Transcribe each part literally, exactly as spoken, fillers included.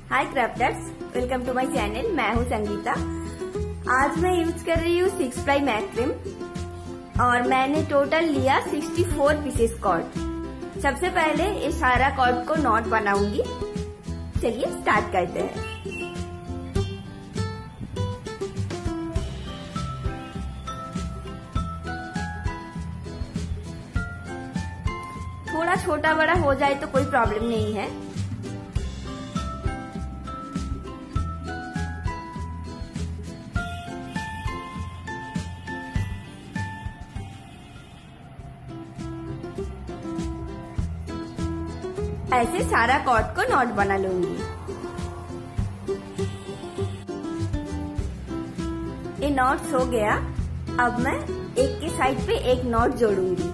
Hi crafters, welcome to my channel. मैं हूँ संगीता। आज मैं यूज कर रही हूँ सिक्स प्लाई मैक्रिम और मैंने टोटल लिया सिक्सटी फोर पीसेस कॉर्ड। सबसे पहले इस सारा कॉर्ड को नॉट बनाऊंगी। चलिए स्टार्ट करते हैं। थोड़ा छोटा बड़ा हो जाए तो कोई प्रॉब्लम नहीं है। ऐसे सारा कॉर्ड को नॉट बना लूंगी। ये नॉट्स हो गया। अब मैं एक के साइड पे एक नॉट जोड़ूंगी।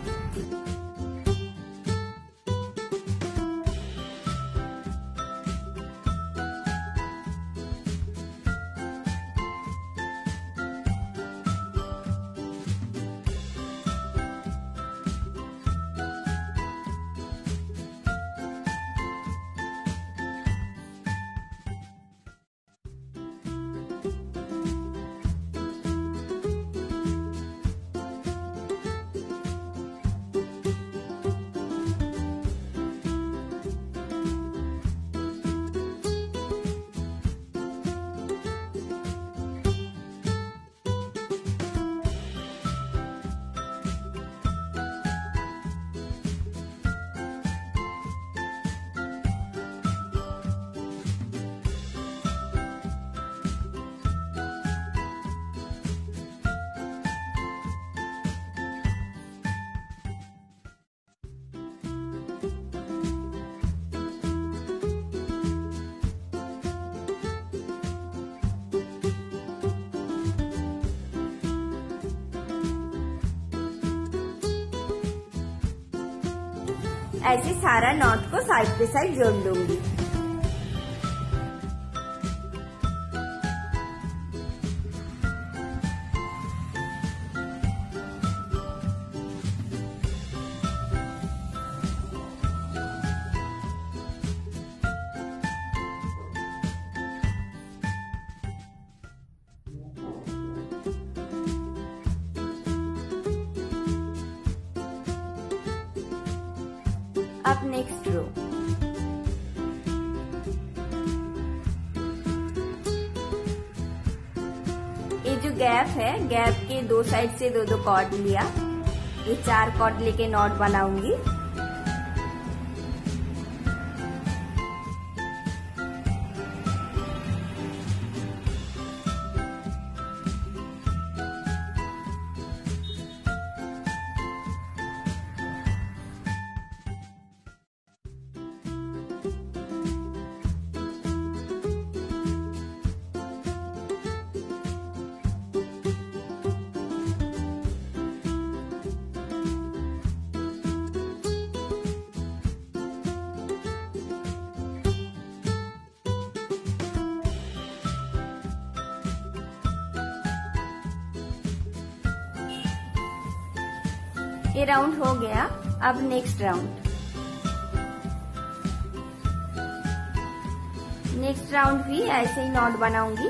ऐसे सारा नॉट को साइड पे साइड जोड़ लूंगी। अब नेक्स्ट रो। ये जो गैप है, गैप के दो साइड से दो दो कॉर्ड लिया। ये चार कॉर्ड लेके नॉट बनाऊंगी। ये राउंड हो गया। अब नेक्स्ट राउंड। नेक्स्ट राउंड भी ऐसे ही नॉट बनाऊंगी।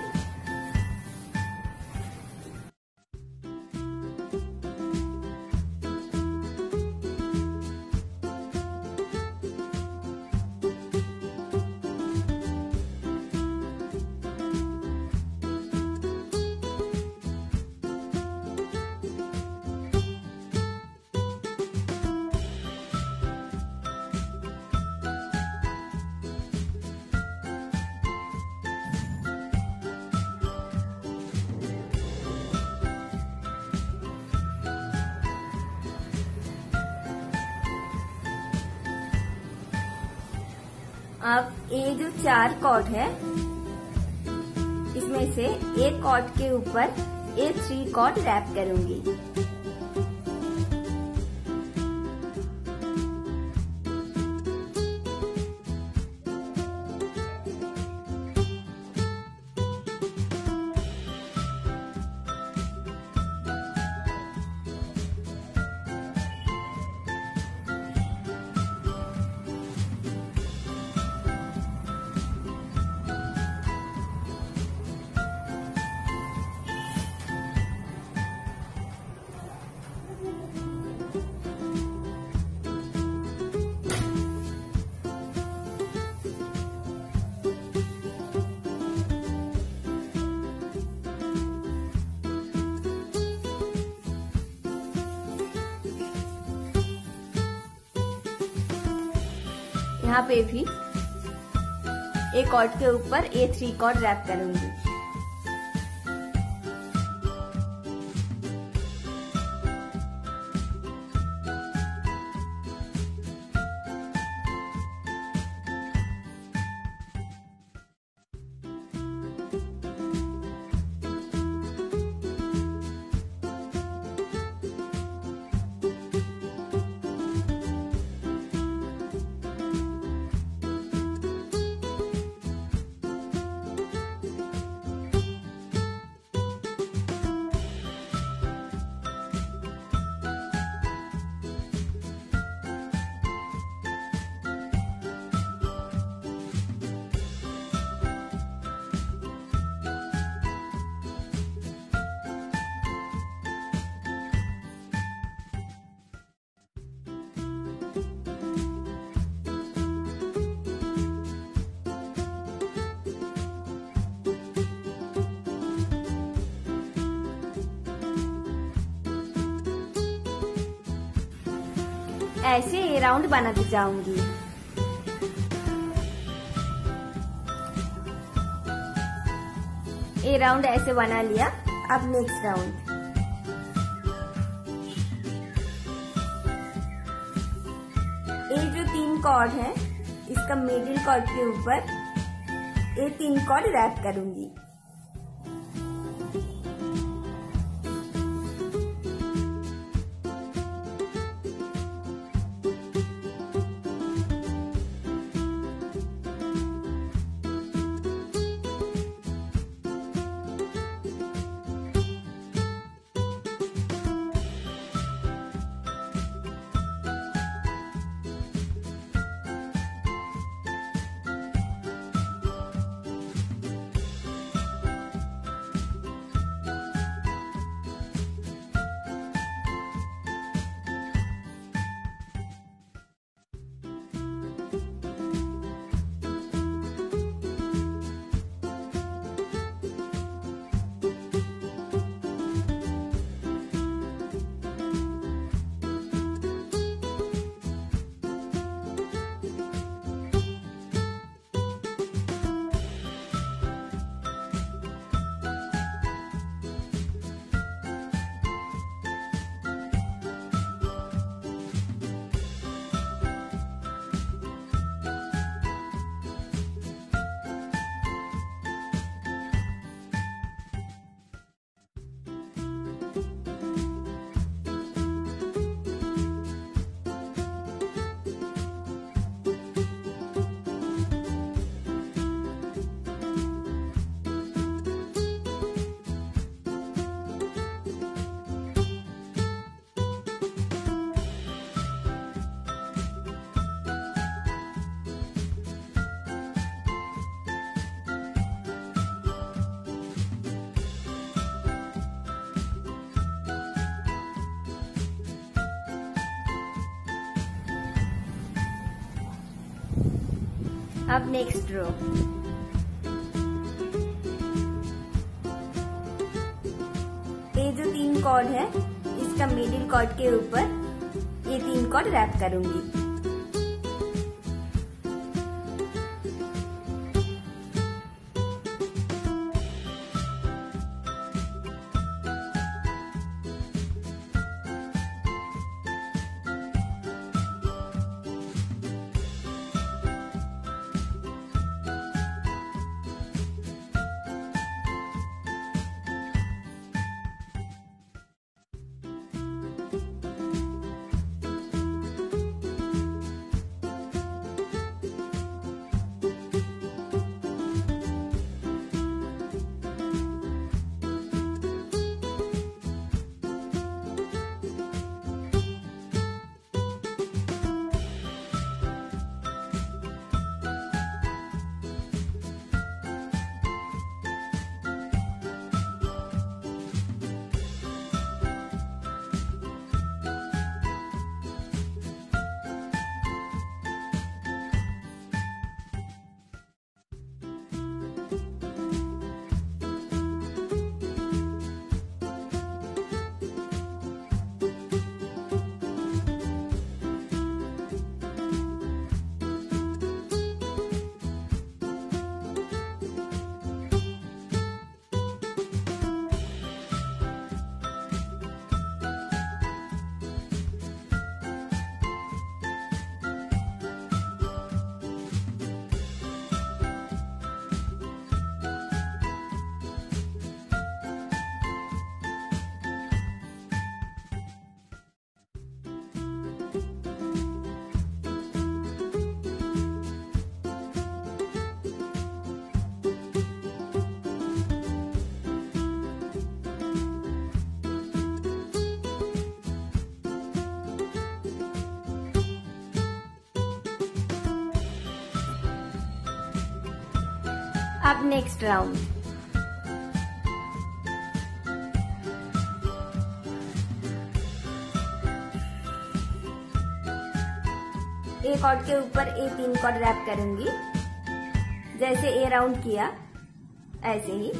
अब ये जो चार कॉर्ड है, इसमें से एक कॉर्ड के ऊपर ये थ्री कॉर्ड रैप करूंगी। यहाँ पे भी एक कॉर्ड के ऊपर ये थ्री कॉर्ड रैप करूंगी। ऐसे ये राउंड बनाती जाऊंगी। ये राउंड ऐसे बना लिया। अब नेक्स्ट राउंड, ये जो तीन कॉर्ड है इसका मिडिल कॉर्ड के ऊपर ये तीन कॉर्ड रैप करूंगी। अब नेक्स्ट रो, ये जो तीन कॉर्ड है इसका मिडिल कॉर्ड के ऊपर ये तीन कॉर्ड रैप करूंगी। अब नेक्स्ट राउंड। ए कॉर्ड के ऊपर ए तीन कॉर्ड रैप करूंगी, जैसे ए राउंड किया ऐसे ही।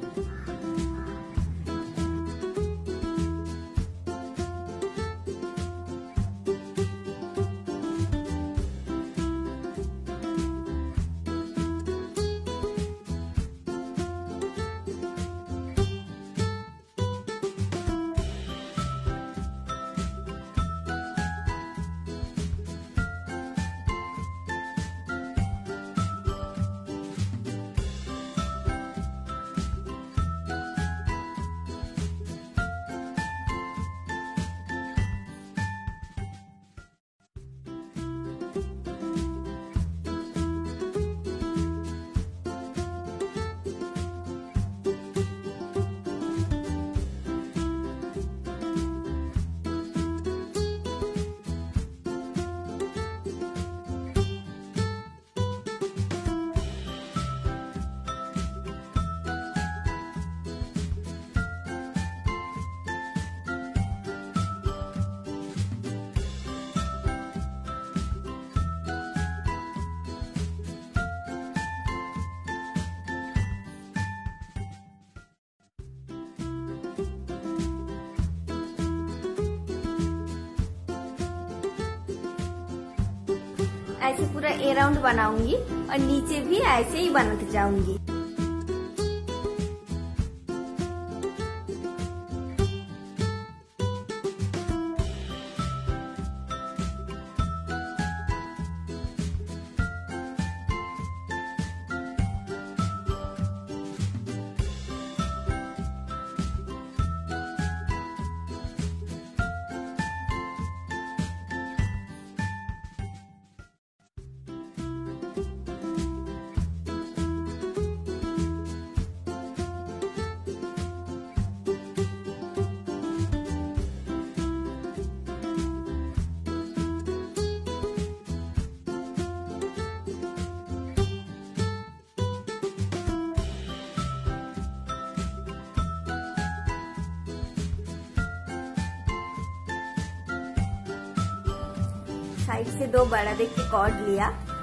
ऐसे पूरा ए राउंड बनाऊंगी और नीचे भी ऐसे ही बनाते जाऊंगी। साइड से दो बड़ा देख के कॉर्ड लिया,